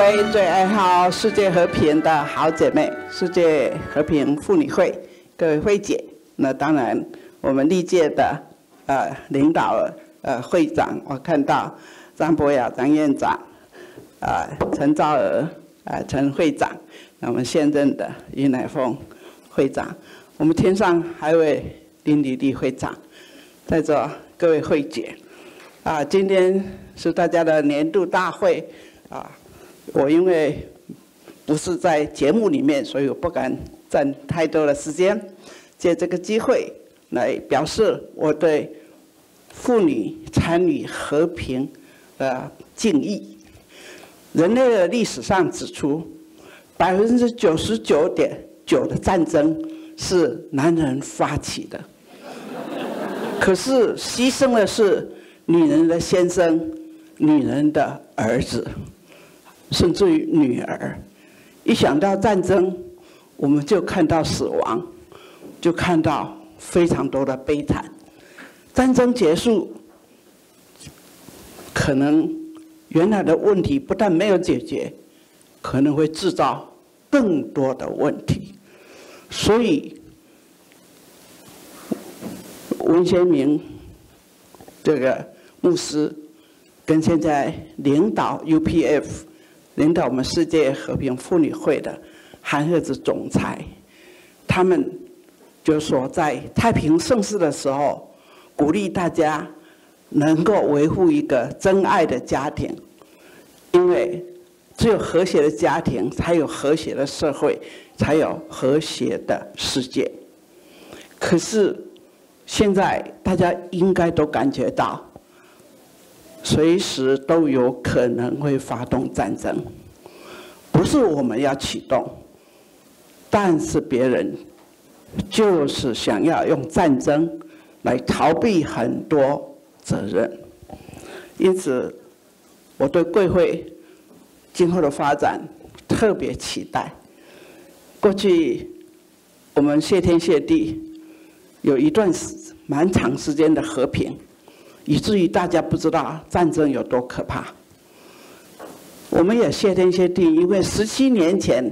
位最爱好世界和平的好姐妹，世界和平妇女会各位会姐，那当然我们历届的领导会长，我看到张博雅张院长，陈昭娥陈会长，那我们现任的于乃凤会长，我们天上还有位林丽丽会长，在座各位会姐，今天是大家的年度大会我因为不是在节目里面，所以我不敢占太多的时间，借这个机会来表示我对妇女参与和平的敬意。人类的历史上指出，99.9%的战争是男人发起的，可是牺牲的是女人的先生、女人的儿子，甚至于女儿。一想到战争，我们就看到死亡，就看到非常多的悲惨。战争结束，可能原来的问题不但没有解决，可能会制造更多的问题。所以文先明这个牧师跟现在领导 UPF 领导我们世界和平妇女会的韩赫子总裁，他们就说在太平盛世的时候，鼓励大家能够维护一个真爱的家庭，因为只有和谐的家庭，才有和谐的社会，才有和谐的世界。可是现在大家应该都感觉到，随时都有可能会发动战争，不是我们要启动，但是别人就是想要用战争来逃避很多责任。因此，我对贵会今后的发展特别期待。过去我们谢天谢地，有一段蛮长时间的和平，以至于大家不知道战争有多可怕。我们也谢天谢地，因为17年前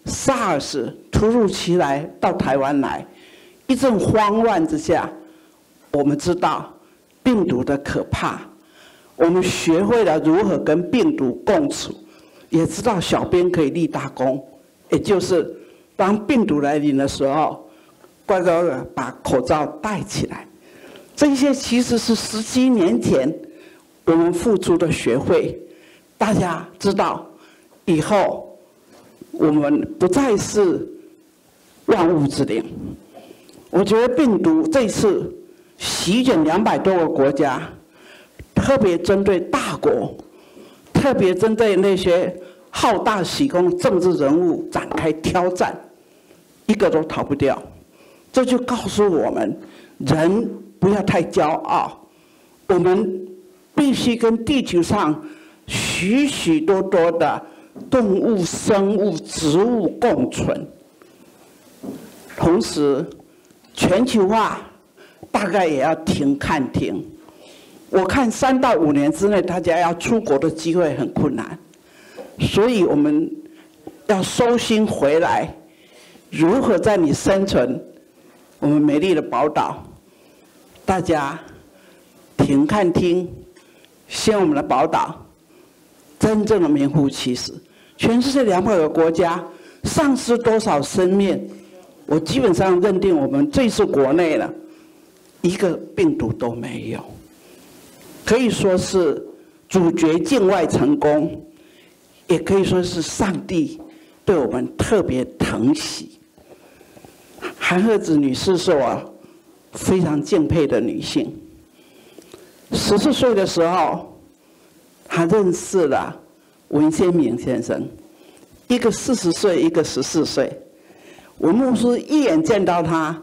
SARS 突如其来到台湾来，一阵慌乱之下，我们知道病毒的可怕，我们学会了如何跟病毒共处，也知道小编可以立大功，也就是当病毒来临的时候，乖乖的把口罩戴起来。这些其实是17年前我们付出的学会，大家知道以后我们不再是万物之灵。我觉得病毒这次席卷200多个国家，特别针对大国，特别针对那些好大喜功的政治人物展开挑战，一个都逃不掉。这就告诉我们，人不要太骄傲，我们必须跟地球上许许多多的动物、生物、植物共存。同时，全球化大概也要停看停。我看3到5年之内，大家要出国的机会很困难，所以我们要收心回来，如何在你生存我们美丽的宝岛，大家停看听，希望我们的宝岛真正的名副其实。全世界200个国家，丧失多少生命？我基本上认定我们这次国内了，一个病毒都没有，可以说是主角境外成功，也可以说是上帝对我们特别疼惜。韩赫子女士是我非常敬佩的女性。14岁的时候，她认识了文先明先生，一个40岁，一个14岁。文牧师一眼见到他，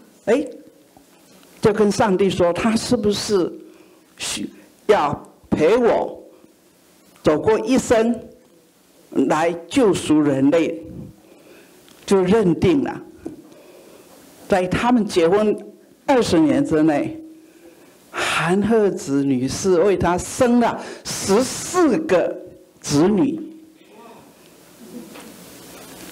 就跟上帝说，他是不是要陪我走过一生来救赎人类？就认定了，在他们结婚20年之内，韩赫子女士为他生了14个子女，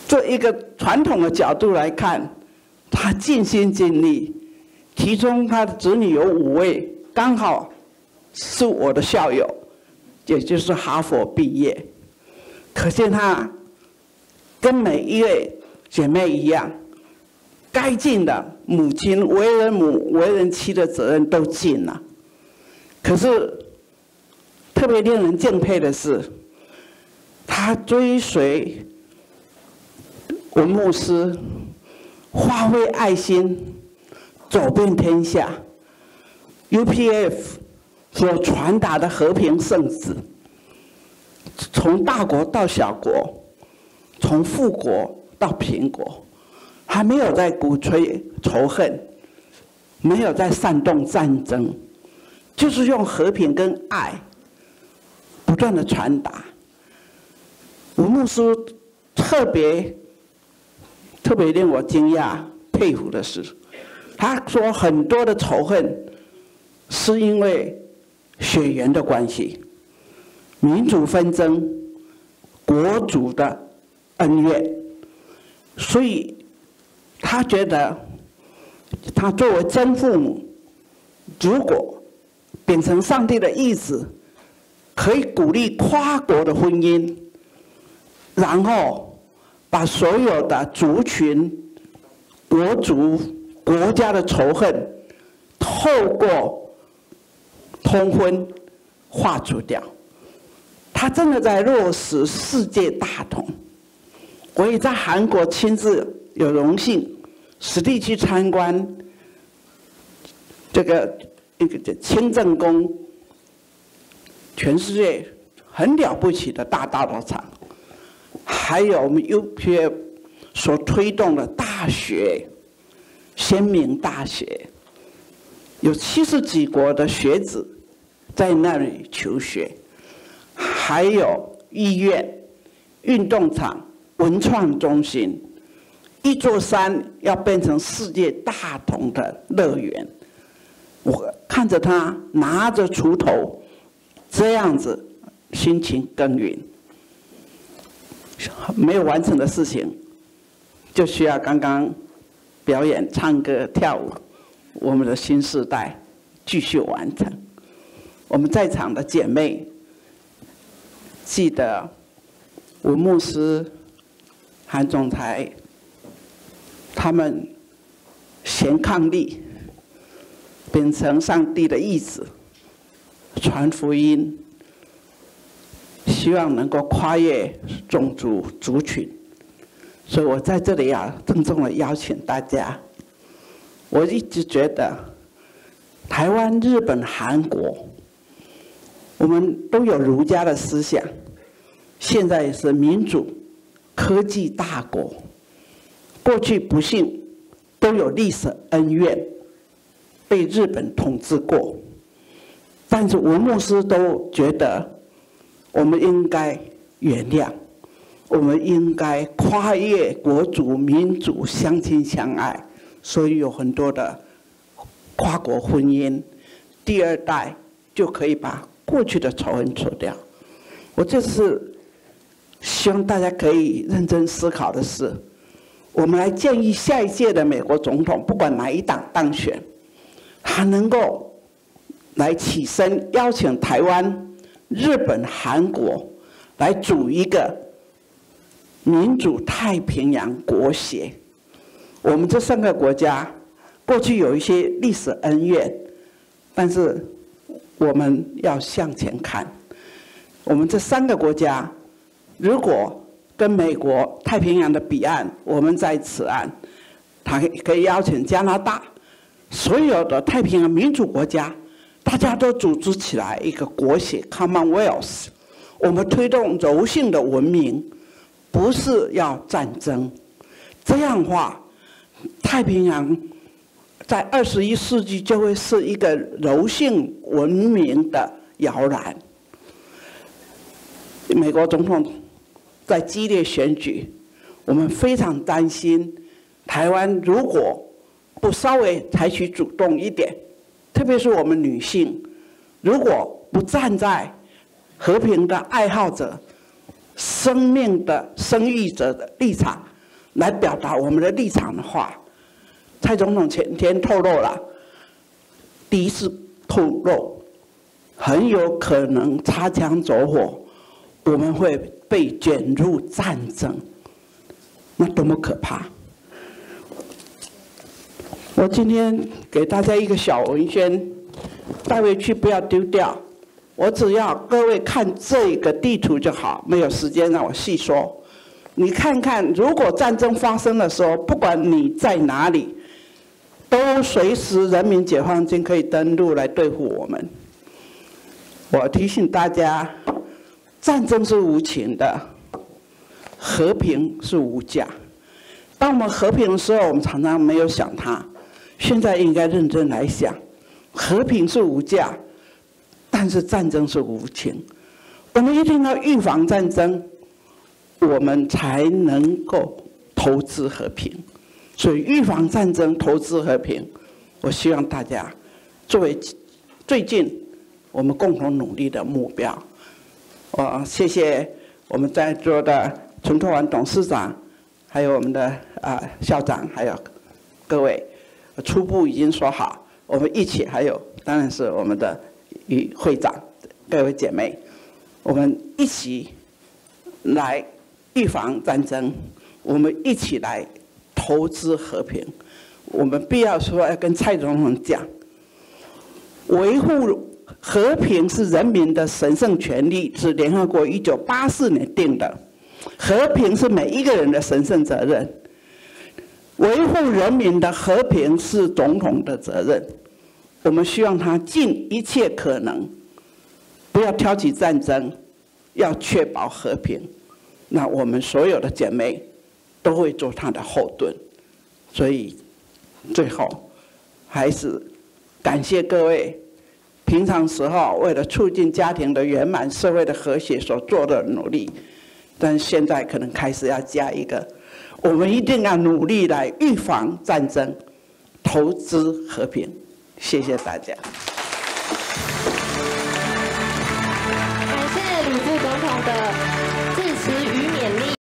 这一个传统的角度来看，他尽心尽力，其中他的子女有5位，刚好是我的校友，也就是哈佛毕业。可见他跟每一位姐妹一样，该尽的母亲为人母、为人妻的责任都尽了。可是特别令人敬佩的是，他追随文牧师，发挥爱心，走遍天下。UPF 所传达的和平圣旨，从大国到小国，从富国到贫国，还没有在鼓吹仇恨，没有在煽动战争，就是用和平跟爱不断的传达。文牧师特别令我惊讶佩服的是，他说很多的仇恨是因为血缘的关系、民族纷争、国族的恩怨，所以他觉得他作为真父母，如果秉承上帝的意志，可以鼓励跨国的婚姻，然后把所有的族群、国族、国家的仇恨，透过通婚化除掉。他真的在落实世界大同。我也在韩国亲自有荣幸实地去参观这个清正宫，全世界很了不起的大道场，还有我们 UPF 所推动的大学，先民大学，有70几国的学子在那里求学，还有医院、运动场、文创中心，一座山要变成世界大同的乐园。我看着他拿着锄头这样子，辛勤耕耘，没有完成的事情，就需要刚刚表演、唱歌、跳舞，我们的新世代继续完成。我们在场的姐妹，记得文牧师、韩总裁，他们贤伉俪，秉承上帝的意志，传福音，希望能够跨越种族族群。所以我在这里郑重的邀请大家。我一直觉得，台湾、日本、韩国，我们都有儒家的思想，现在也是民主、科技大国。过去不幸都有历史恩怨，被日本统治过，但是文牧师都觉得，我们应该原谅，我们应该跨越国族、民族，相亲相爱。所以有很多的跨国婚姻，第2代就可以把过去的仇恨除掉。我这次希望大家可以认真思考的是，我们来建议下一届的美国总统，不管哪一党当选，他能够来起身邀请台湾、日本、韩国来组一个民主太平洋国协。我们这3个国家过去有一些历史恩怨，但是我们要向前看。我们这3个国家，如果跟美国太平洋的彼岸，我们在此岸，他可以邀请加拿大，所有的太平洋民主国家，大家都组织起来一个国协 Commonwealth， 我们推动柔性的文明，不是要战争。这样的话，太平洋在21世纪就会是一个柔性文明的摇篮。美国总统在激烈选举，我们非常担心，台湾如果不稍微采取主动一点，特别是我们女性，如果不站在和平的爱好者、生命的生育者的立场来表达我们的立场的话，蔡总统前天透露了，第一次透露，很有可能擦枪走火，我们会被卷入战争，那多么可怕！我今天给大家一个小文宣，带回去不要丢掉。我只要各位看这个地图就好，没有时间让我细说。你看看，如果战争发生的时候，不管你在哪里，都随时人民解放军可以登陆来对付我们。我提醒大家，战争是无情的，和平是无价。当我们和平的时候，我们常常没有想它。现在应该认真来想，和平是无价，但是战争是无情。我们一定要预防战争，我们才能够投资和平。所以预防战争，投资和平，我希望大家作为最近我们共同努力的目标。谢谢我们在座的陈拓环董事长，还有我们的校长，还有各位。初步已经说好，我们一起，还有当然是我们的与会长，各位姐妹，我们一起来预防战争，我们一起来投资和平。我们必要说要跟蔡总统讲，维护和平是人民的神圣权利，是联合国1984年定的，和平是每一个人的神圣责任。维护人民的和平是总统的责任，我们希望他尽一切可能，不要挑起战争，要确保和平。那我们所有的姐妹都会做他的后盾。所以最后还是感谢各位平常时候为了促进家庭的圆满、社会的和谐所做的努力，但现在可能开始要加一个。我们一定要努力来预防战争，投资和平。谢谢大家。 感谢吕副总统的